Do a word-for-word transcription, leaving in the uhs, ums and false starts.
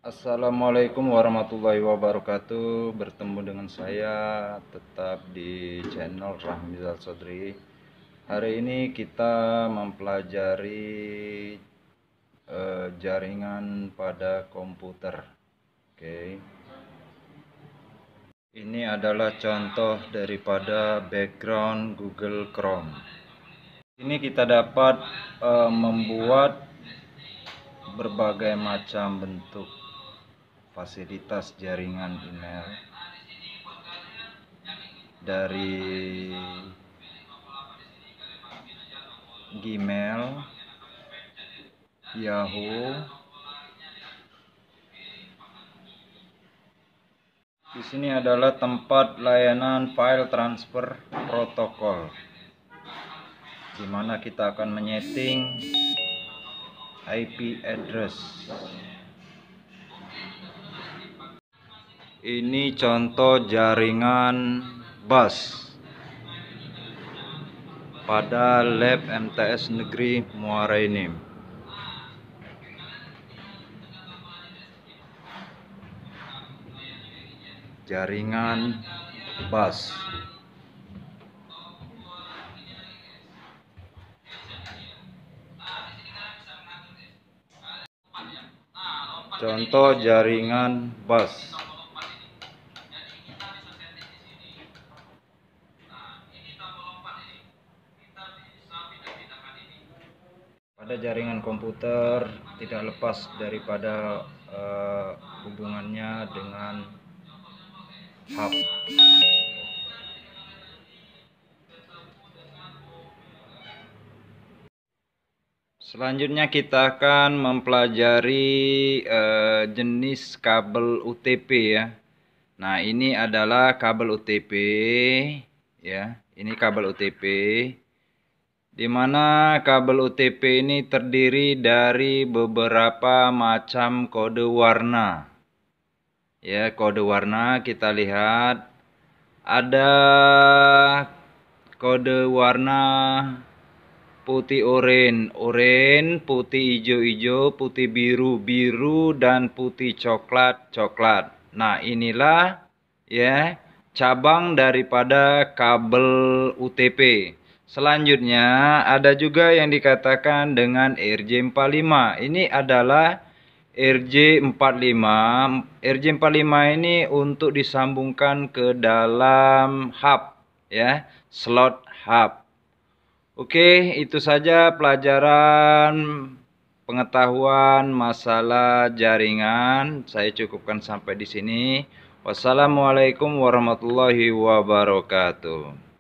Assalamualaikum warahmatullahi wabarakatuh. Bertemu dengan saya tetap di channel Rahmizal Sodri. Hari ini kita mempelajari eh, jaringan pada komputer. Oke. Ini adalah contoh daripada background Google Chrome. Ini kita dapat eh, membuat berbagai macam bentuk fasilitas jaringan email, dari Gmail, Yahoo. Di sini adalah tempat layanan file transfer protokol, di mana kita akan menyeting I P address. Ini contoh jaringan bus pada lab M T S Negeri Muara Enim. Jaringan bus. Contoh jaringan bus. Pada jaringan komputer tidak lepas daripada uh, hubungannya dengan hub. Selanjutnya kita akan mempelajari uh, jenis kabel U T P ya. Nah, ini adalah kabel U T P ya. Ini kabel U T P. Di mana kabel U T P ini terdiri dari beberapa macam kode warna. Ya, kode warna kita lihat ada kode warna putih oranye, oranye, putih hijau-hijau, putih biru-biru, dan putih coklat-coklat. Nah, inilah ya cabang daripada kabel U T P. Selanjutnya ada juga yang dikatakan dengan R J empat puluh lima. Ini adalah R J empat puluh lima. R J empat puluh lima ini untuk disambungkan ke dalam hub ya, slot hub. Oke, itu saja pelajaran pengetahuan masalah jaringan. Saya cukupkan sampai di sini. Wassalamualaikum warahmatullahi wabarakatuh.